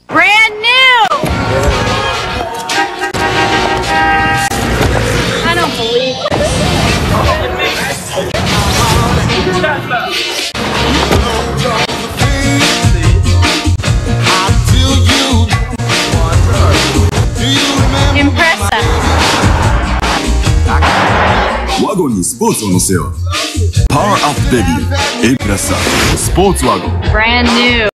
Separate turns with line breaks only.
Brand new! I don't believe it. Impreza.
Wagon にスポーツを乗せよう。パワーアップデビュー。Impreza スポーツワゴン。
Brand new.